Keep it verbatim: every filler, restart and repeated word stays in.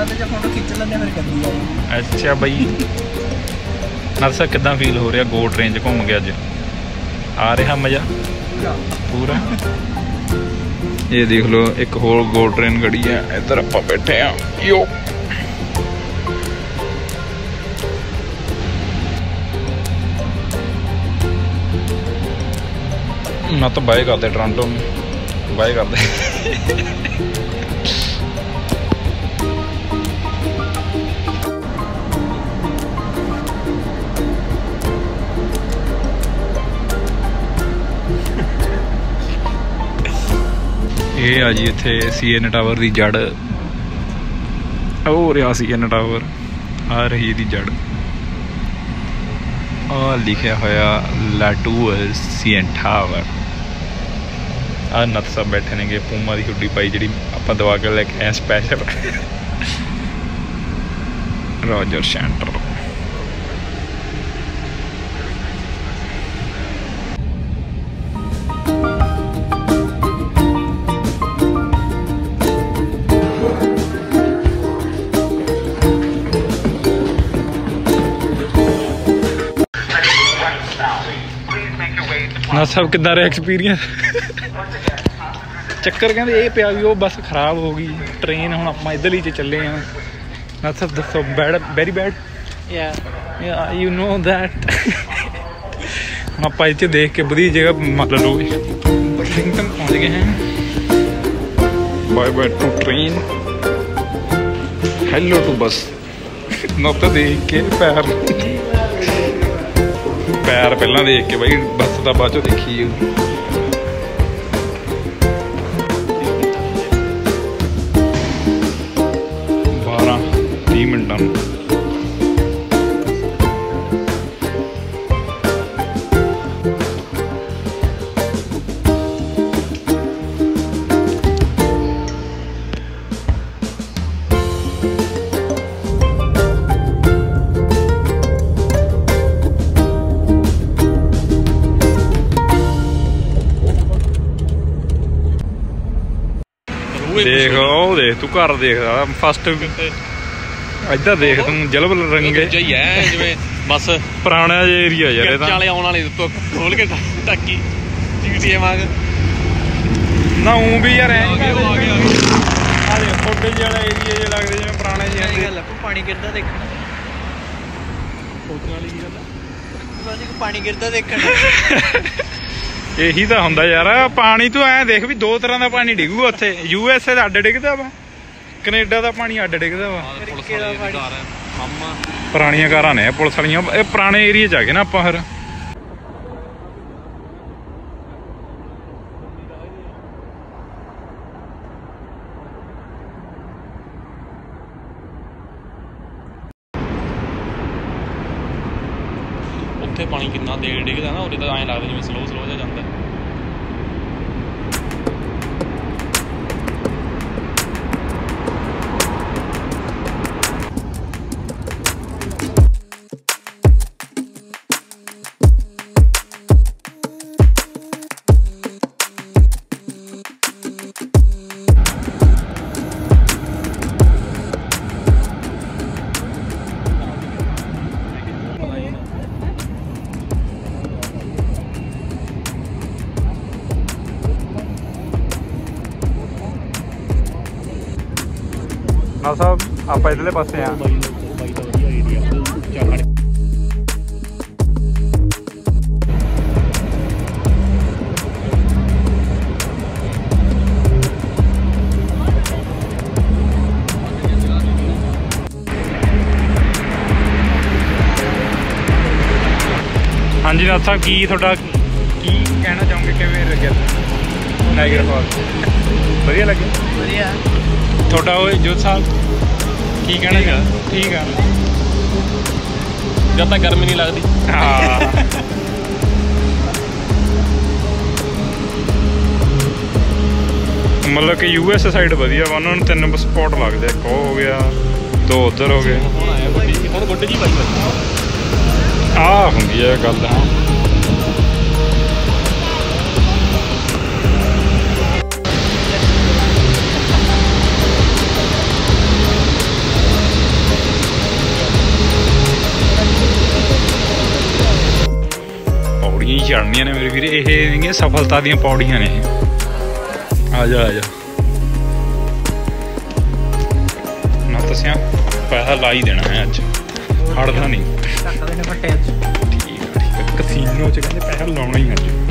Photo खिंच लेंगे फिर कभी। अच्छा बई नरसा कितना फील हो रहा गो ट्रेन च घूम के अज आ रहा मज़ा पूरा। ये देख लो एक होर गो ट्रेन खड़ी है इधर आप बैठे हैं यो। ना तो बाय करते टोरंटो में बाय करते ये आ जी इत्थे सी एन टावर की जड़ हो रहा सी एन टावर आ रही दी जड़ आ लिखा होया लाटूअर सी एन टावर। आ नत सब बैठे ने पूमा की हुडी पाई जी आप दवा के लेके आए स्पैशल रॉजर सेंटर। ना सब किदा रहा एक्सपीरियंस चक्कर कहते ये पिया भी वो बस खराब हो गई ट्रेन हम आप इधर ही चले हैं ना सब दसो bad very bad you know that आप इतने देख के बढ़िया जगह मतलब लो वाशिंगटन पहुँच गए हैं। Bye bye to train hello to bus ना तो देख के पैर पैर पहला देख के भाई बस का बाद चो देखी बारह तीह मिनटा देख ओ देख तू घर देख फस्ट इधर देख तू जलबल रंगे बस पुराना एरिया यार खोल के टाकी ना ऊं भी यार छोटे जिहा एरिया जे लगदे जिवें पुराने जिहे पानी गिरदा देखना पानी गिरदा देखना यही तो होंदा यार पानी तू ऐ देख भी दो तरह का पानी डिगूगा उत्थे यू एस ए अड्ड डिगदा वा कनेडा का पानी अड्ड डिगदा वा। पुरानियां कारां ने पुलिस वालियां पुराने एरिया च आ गए ना आपां फिर। उत्थे पानी कितना देर डिगदा ना उरे तो ऐ लगदा जिवें स्लो स्लो जा जांदा। ना साहब आप इधरले पासे हैं हाँ जी नाथ साहब की थोड़ा की कहना चाहोगे किवें लग्या नाइगर फॉल्स वधिया लगे वधिया थोड़ा वो जोत साहब की कहना चाह ठीक है जब तक गर्मी नहीं लगती हाँ मतलब कि यू एस साइड वधिया वा उन्होंने तीन स्पॉट लगते एक हो गया दो उधर हो गए आ होंगी है गल हाँ ਚੜ੍ਹਨੀਆਂ ਨੇ ਮੇਰੇ ਵੀਰੇ। ਇਹ ਨੇਗੀਆਂ ਸਫਲਤਾ ਦੀਆਂ ਪੌੜੀਆਂ ਨੇ। ਆ ਜਾ ਆ ਜਾ ਨਾ ਦੱਸਿਆ ਪੈਸਾ ਲਾ ਹੀ ਦੇਣਾ ਹੈ ਅੱਜ, ਹੜਦਾ ਨਹੀਂ। ਠੀਕ ਆ ਠੀਕ ਆ, ਕਸੀਨੋ 'ਚ ਕਹਿੰਦੇ ਪੈਸਾ ਲਾਉਣਾ ਹੀ ਅੱਜ।